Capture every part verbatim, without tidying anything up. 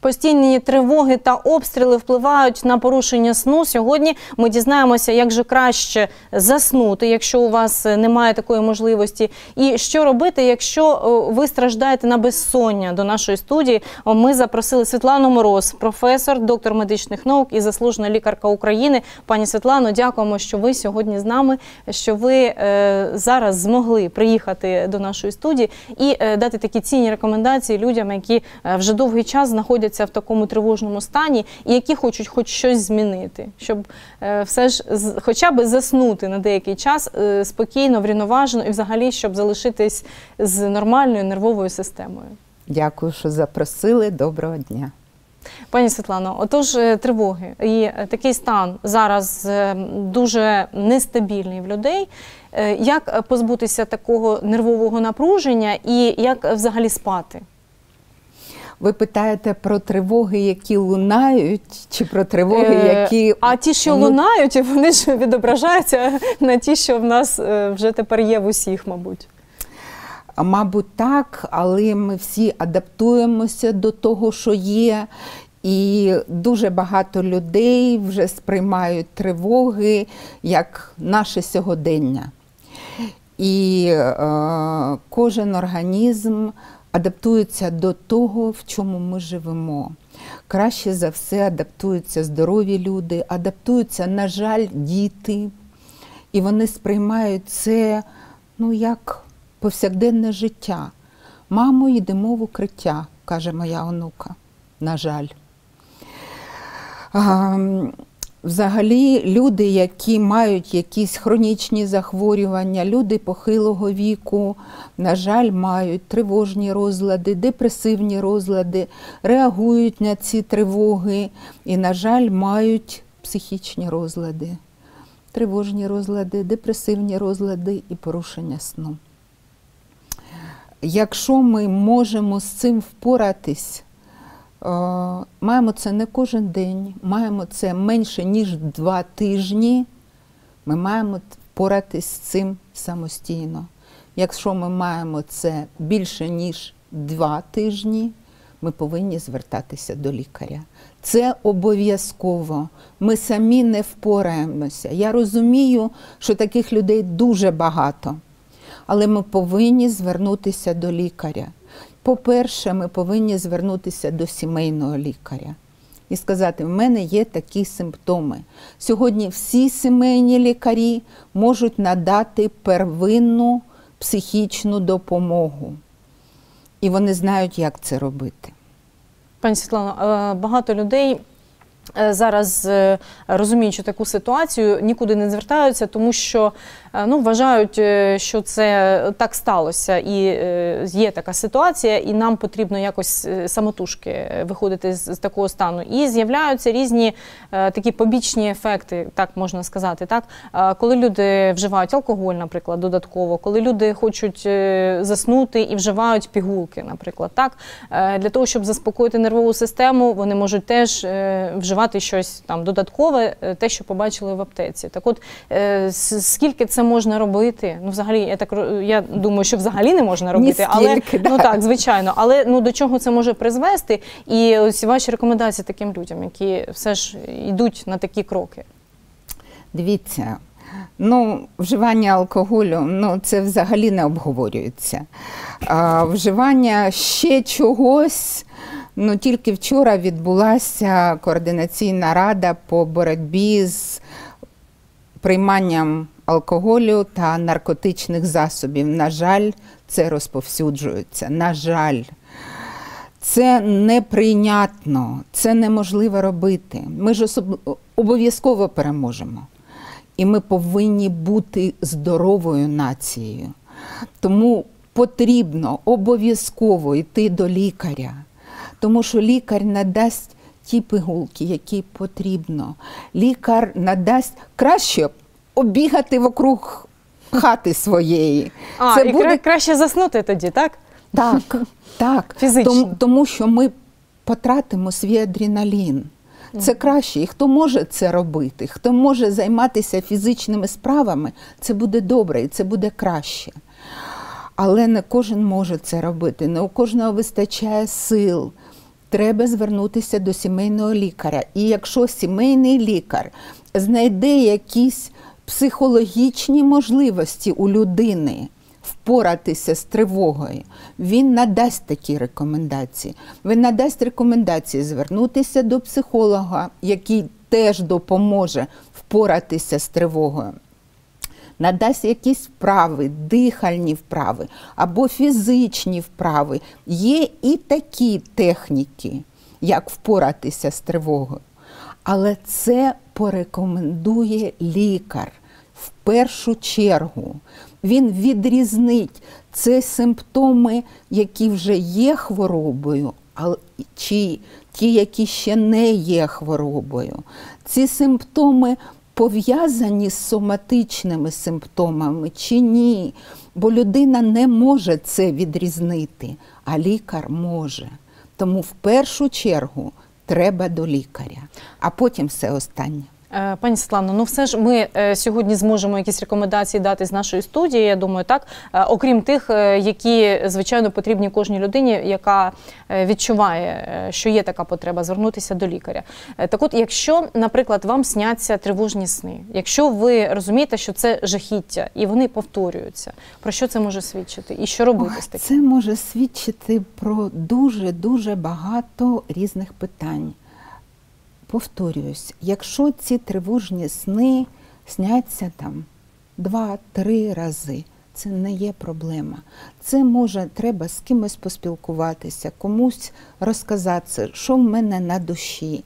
постійні тривоги та обстріли впливають на порушення сну. Сьогодні ми дізнаємося, як же краще заснути, якщо у вас немає такої можливості. І що робити, якщо ви страждаєте на безсоння. До нашої студії ми запросили Світлану Мороз, професор, доктор медичних наук і заслужена лікарка України. Пані Світлано, дякуємо, що ви сьогодні з нами, що ви е, зараз змогли приїхати до нашої студії і е, дати такі цінні рекомендації людям, які е, вже довгий час знаходяться в такому тривожному стані і які хочуть хоч щось змінити, щоб е, все ж з, хоча б заснути на деякий час е, спокійно, врівноважено і взагалі, щоб залишитись з нормальною нервовою системою. Дякую, що запросили. Доброго дня. Пані Світлано, отож тривоги і такий стан зараз дуже нестабільний в людей. Як позбутися такого нервового напруження і як взагалі спати? Ви питаєте про тривоги, які лунають, чи про тривоги, які... А ті, що лунають, вони ж відображаються на ті, що в нас вже тепер є в усіх, мабуть. Мабуть, так, але ми всі адаптуємося до того, що є, і дуже багато людей вже сприймають тривоги як наше сьогодення. І е, кожен організм адаптується до того, в чому ми живемо. Краще за все адаптуються здорові люди, адаптуються, на жаль, діти. І вони сприймають це, ну, як повсякденне життя. Мамо, йдемо в укриття, каже моя онука, на жаль. А, взагалі, люди, які мають якісь хронічні захворювання, люди похилого віку, на жаль, мають тривожні розлади, депресивні розлади, реагують на ці тривоги і, на жаль, мають психічні розлади, тривожні розлади, депресивні розлади і порушення сну. Якщо ми можемо з цим впоратись, маємо це не кожен день, маємо це менше, ніж два тижні, ми маємо впоратись з цим самостійно. Якщо ми маємо це більше, ніж два тижні, ми повинні звертатися до лікаря. Це обов'язково. Ми самі не впораємося. Я розумію, що таких людей дуже багато. Але ми повинні звернутися до лікаря. По-перше, ми повинні звернутися до сімейного лікаря і сказати, в мене є такі симптоми. Сьогодні всі сімейні лікарі можуть надати первинну психічну допомогу. І вони знають, як це робити. Пані Світлано, багато людей зараз, розуміючи таку ситуацію, нікуди не звертаються, тому що ну, вважають, що це так сталося і є така ситуація, і нам потрібно якось самотужки виходити з такого стану. І з'являються різні такі побічні ефекти, так можна сказати, так? Коли люди вживають алкоголь, наприклад, додатково, коли люди хочуть заснути і вживають пігулки, наприклад, так? Для того, щоб заспокоїти нервову систему, вони можуть теж вживати щось там додаткове, те, що побачили в аптеці. Так от, скільки це можна робити? Ну, взагалі, я так я думаю, що взагалі не можна робити, але да. ну так, звичайно, але ну до чого це може призвести? І ось ваші рекомендації таким людям, які все ж йдуть на такі кроки. Дивіться, ну, вживання алкоголю, ну, це взагалі не обговорюється. А, вживання ще чогось, ну, тільки вчора відбулася координаційна рада по боротьбі з прийманням алкоголю та наркотичних засобів. На жаль, це розповсюджується. На жаль. Це неприйнятно, це неможливо робити. Ми ж обов'язково переможемо. І ми повинні бути здоровою нацією. Тому потрібно обов'язково йти до лікаря. Тому що лікар надасть ті пігулки, які потрібно. Лікар надасть краще оббігати вокруг хати своєї. А, це і буде краще заснути тоді, так? Так, так. Фізично. Тому, тому що ми потратимо свій адреналін. Це краще. І хто може це робити, хто може займатися фізичними справами, це буде добре і це буде краще. Але не кожен може це робити, не у кожного вистачає сил. треба звернутися до сімейного лікаря. І якщо сімейний лікар знайде якісь психологічні можливості у людини впоратися з тривогою, він надасть такі рекомендації. Він надасть рекомендації звернутися до психолога, який теж допоможе впоратися з тривогою. Надасть якісь вправи, дихальні вправи або фізичні вправи. Є і такі техніки, як впоратися з тривогою. Але це порекомендує лікар в першу чергу. Він відрізнить це симптоми, які вже є хворобою, чи ті, які ще не є хворобою. Ці симптоми пов'язані з соматичними симптомами чи ні, бо людина не може це відрізнити, а лікар може. Тому в першу чергу треба до лікаря, а потім все останнє. Пані Світлано, ну все ж ми сьогодні зможемо якісь рекомендації дати з нашої студії, я думаю, так, окрім тих, які, звичайно, потрібні кожній людині, яка відчуває, що є така потреба звернутися до лікаря. Так от, якщо, наприклад, вам сняться тривожні сни, якщо ви розумієте, що це жахіття, і вони повторюються, про що це може свідчити? І що робити з таким? Це може свідчити про дуже-дуже багато різних питань. Повторююсь, якщо ці тривожні сни сняться там два-три рази, це не є проблема. Це може, треба з кимось поспілкуватися, комусь розказати, що в мене на душі,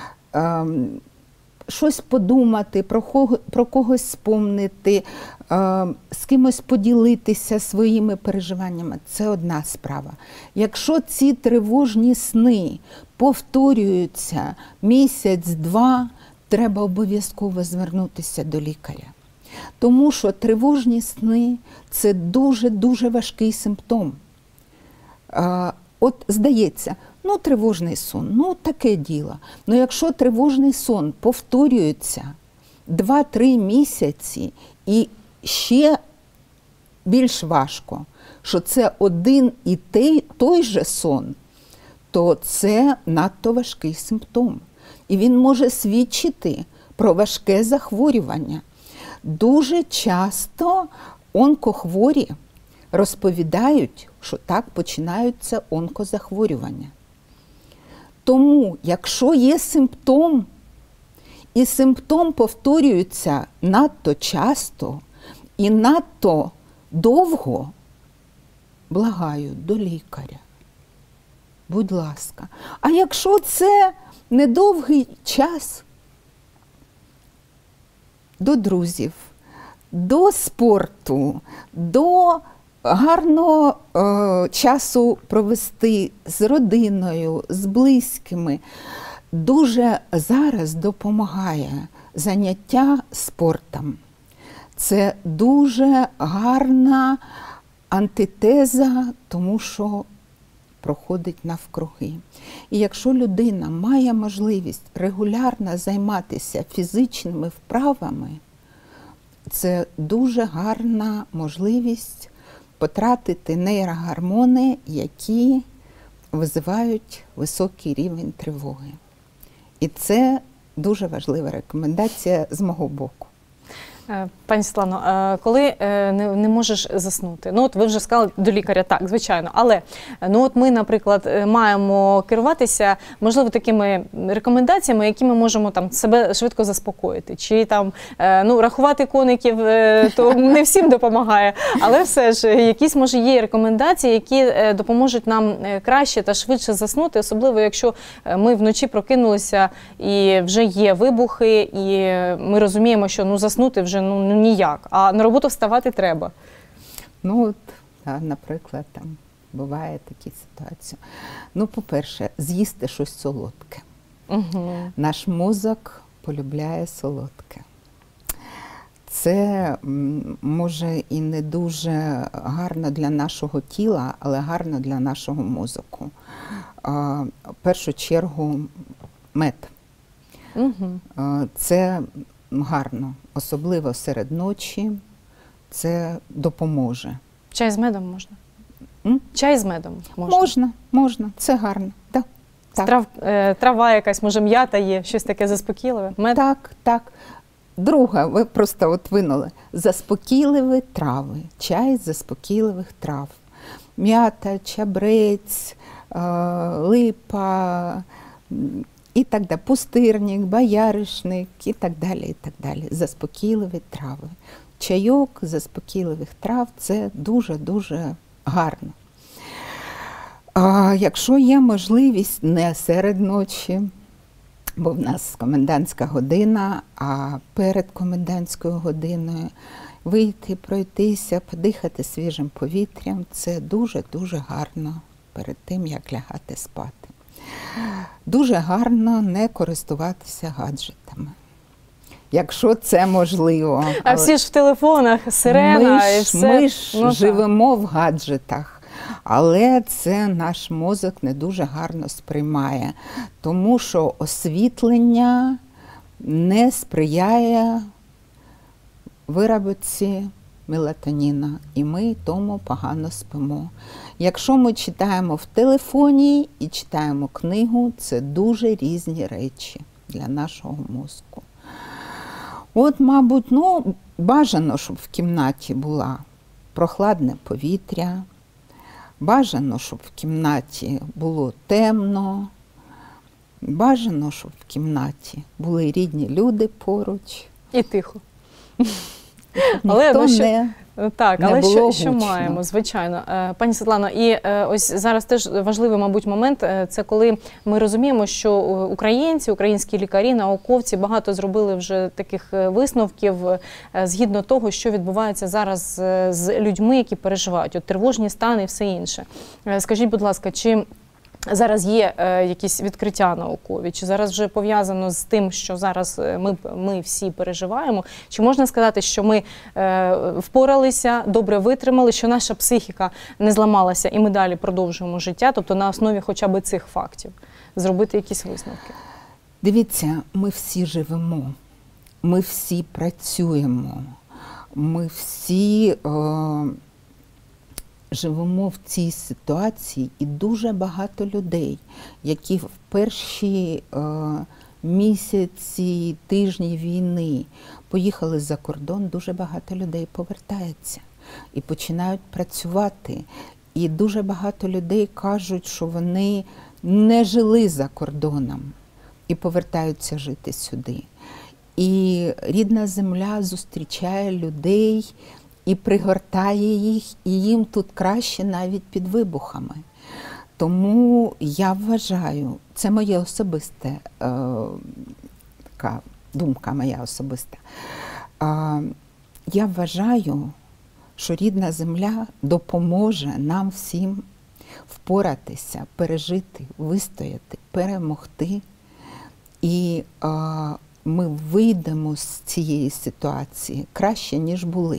ем, щось подумати, про, кого, про когось спомнити, е, з кимось поділитися своїми переживаннями. Це одна справа. Якщо ці тривожні сни повторюються місяць-два, треба обов'язково звернутися до лікаря. Тому що тривожні сни – це дуже-дуже важкий симптом. Е, от здається, ну тривожний сон, ну таке діло. Ну якщо тривожний сон повторюється два-три місяці і ще більш важко, що це один і той, той же сон, то це надто важкий симптом. І він може свідчити про важке захворювання. Дуже часто онкохворі розповідають, що так починаються онкозахворювання. Тому, якщо є симптом, і симптом повторюється надто часто і надто довго, благаю, до лікаря. Будь ласка. А якщо це недовгий час, до друзів, до спорту, до гарного е, часу провести з родиною, з близькими. Дуже зараз допомагає заняття спортом. Це дуже гарна антитеза, тому що проходить навкруги. І якщо людина має можливість регулярно займатися фізичними вправами, це дуже гарна можливість потратити нейрогормони, які визивають високий рівень тривоги. І це дуже важлива рекомендація з мого боку. Пані Світлано, коли не, не можеш заснути, ну от ви вже сказали до лікаря, так, звичайно, але ну от ми, наприклад, маємо керуватися, можливо, такими рекомендаціями, які ми можемо там себе швидко заспокоїти, чи там, ну, рахувати коників, то не всім допомагає, але все ж якісь, може, є рекомендації, які допоможуть нам краще та швидше заснути, особливо, якщо ми вночі прокинулися і вже є вибухи, і ми розуміємо, що ну заснути вже ну ніяк, а на роботу вставати треба. Ну от, да, наприклад, там буває такі ситуації. Ну, по-перше, з'їсти щось солодке. Угу. Наш мозок полюбляє солодке. Це може і не дуже гарно для нашого тіла, але гарно для нашого мозку. А, в першу чергу мед. Угу. А, це гарно, особливо серед ночі, це допоможе. Чай з медом можна? М? Чай з медом можна? Можна, можна, це гарно, так, Так. Трав, е, трава якась, може м'ята є, щось таке заспокійливе? Мед? Так, так. Друга, ви просто от винули. Заспокійливі трави, чай з заспокійливих трав. М'ята, чабрець, е, липа м, і так далі. Пустирник, бояришник і так далі, і так далі. Заспокійливі трави. Чайок з заспокійливих трав – це дуже-дуже гарно. А якщо є можливість не серед ночі, бо в нас комендантська година, а перед комендантською годиною вийти, пройтися, подихати свіжим повітрям – це дуже-дуже гарно перед тим, як лягати спати. Дуже гарно не користуватися гаджетами, якщо це можливо. А всі ж в телефонах, сирена ми ж, і все. Ми ж ну, живемо в гаджетах, але це наш мозок не дуже гарно сприймає, тому що освітлення не сприяє виробці мелатоніна, і ми тому погано спимо. Якщо ми читаємо в телефоні і читаємо книгу, це дуже різні речі для нашого мозку. От, мабуть, ну, бажано, щоб в кімнаті було прохладне повітря, бажано, щоб в кімнаті було темно, бажано, щоб в кімнаті були рідні люди поруч. І тихо. Але Але ну, що, не, так, не але було що, що гучно. маємо, звичайно. Е, Пані Світлано, і е, ось зараз теж важливий, мабуть, момент, е, це коли ми розуміємо, що українці, українські лікарі, науковці багато зробили вже таких е, висновків е, згідно того, що відбувається зараз е, з людьми, які переживають, от тривожні стани і все інше. Е, Скажіть, будь ласка, чи зараз є е, якісь відкриття наукові, чи зараз вже пов'язано з тим, що зараз ми, ми всі переживаємо? Чи можна сказати, що ми е, впоралися, добре витримали, що наша психіка не зламалася і ми далі продовжуємо життя, тобто на основі хоча б цих фактів зробити якісь висновки? Дивіться, ми всі живемо, ми всі працюємо, ми всі е, живемо в цій ситуації, і дуже багато людей, які в перші е, місяці, тижні війни поїхали за кордон, дуже багато людей повертається і починають працювати. І дуже багато людей кажуть, що вони не жили за кордоном і повертаються жити сюди. І рідна земля зустрічає людей і пригортає їх, і їм тут краще навіть під вибухами. Тому я вважаю, це моє особисте, е, така думка моя особиста, е, я вважаю, що рідна земля допоможе нам всім впоратися, пережити, вистояти, перемогти. І е, ми вийдемо з цієї ситуації краще, ніж були.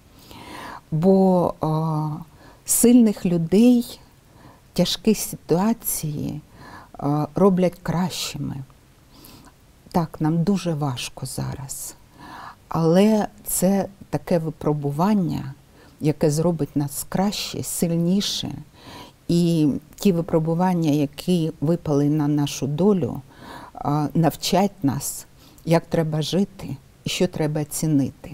Бо е, сильних людей тяжкі ситуації е, роблять кращими. Так, нам дуже важко зараз. Але це таке випробування, яке зробить нас краще, сильніше. І ті випробування, які випали на нашу долю, е, навчать нас, як треба жити і що треба цінити.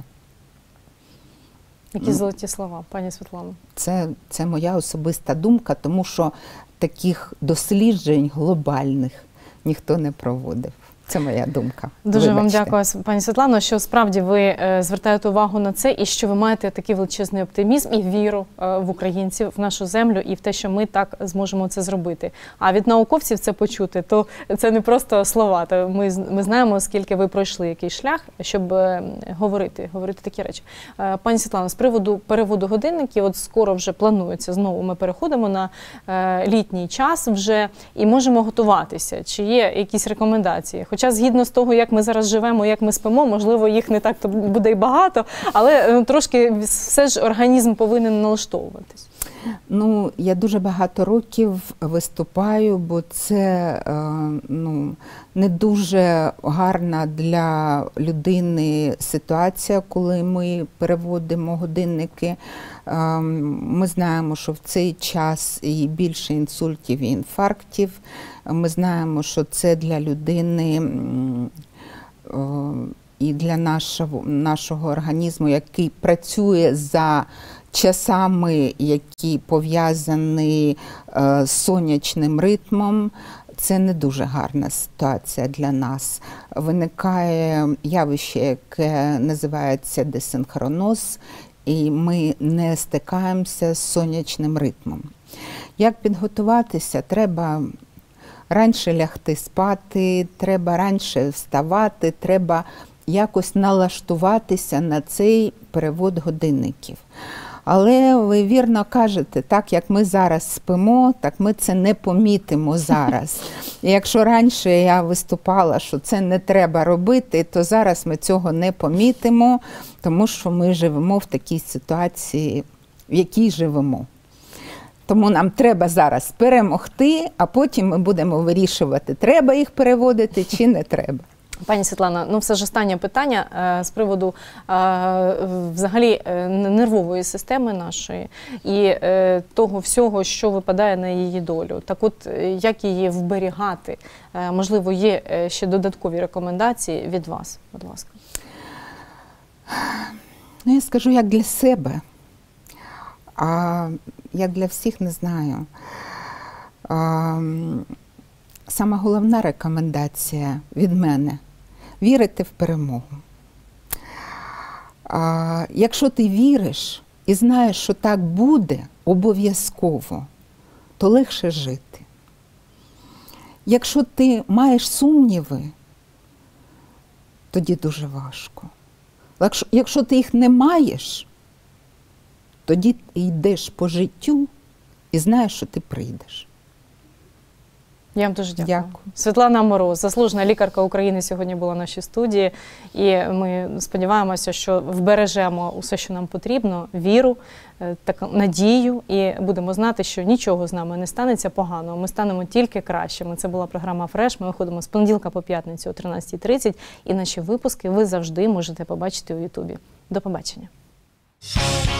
Які золоті слова, пані Світлано. Це, це моя особиста думка, тому що таких досліджень глобальних ніхто не проводив. Це моя думка. Дуже Вибачте. вам дякую, пані Світлано, що справді ви е, звертаєте увагу на це і що ви маєте такий величезний оптимізм і віру е, в українців, в нашу землю і в те, що ми так зможемо це зробити. А від науковців це почути, то це не просто слова. То ми, ми знаємо, скільки ви пройшли який шлях, щоб е, говорити, говорити такі речі. Е, пані Світлано, з приводу переводу годинників, от скоро вже планується, знову ми переходимо на е, літній час вже і можемо готуватися. Чи є якісь рекомендації? Хоча згідно з того, як ми зараз живемо, як ми спимо, можливо, їх не так то буде й багато, але ну, трошки все ж організм повинен налаштовуватись. Ну, я дуже багато років виступаю, бо це ну, не дуже гарна для людини ситуація, коли ми переводимо годинники. Ми знаємо, що в цей час і більше інсультів і інфарктів Ми знаємо, що це для людини і для нашого, нашого організму, який працює за часами, які пов'язані з сонячним ритмом, це не дуже гарна ситуація для нас. Виникає явище, яке називається десинхроноз, і ми не стикаємося з сонячним ритмом. Як підготуватися? Треба раніше лягти спати, треба раніше вставати, треба якось налаштуватися на цей перевод годинників. Але ви вірно кажете, так як ми зараз спимо, так ми це не помітимо зараз. І якщо раніше я виступала, що це не треба робити, то зараз ми цього не помітимо, тому що ми живемо в такій ситуації, в якій живемо. Тому нам треба зараз перемогти, а потім ми будемо вирішувати, треба їх переводити чи не треба. Пані Світлана, ну все ж останнє питання е, з приводу е, взагалі е, нервової системи нашої і е, того всього, що випадає на її долю. Так от, е, як її вберігати? Е, можливо, є е, ще додаткові рекомендації від вас, будь ласка. Ну, я скажу, як для себе, а як для всіх, не знаю. А, сама головна рекомендація від мене – вірити в перемогу. А, якщо ти віриш і знаєш, що так буде обов'язково, то легше жити. Якщо ти маєш сумніви, тоді дуже важко. Якщо, якщо ти їх не маєш, тоді ти йдеш по життю і знаєш, що ти прийдеш. Я вам дуже дякую. Дякую. Світлана Мороз, заслужена лікарка України, сьогодні була в нашій студії. І ми сподіваємося, що вбережемо усе, що нам потрібно, віру, таку надію, і будемо знати, що нічого з нами не станеться поганого. Ми станемо тільки кращими. Це була програма «Фреш». Ми виходимо з понеділка по п'ятницю о тринадцятій тридцять. І наші випуски ви завжди можете побачити у Ютубі. До побачення.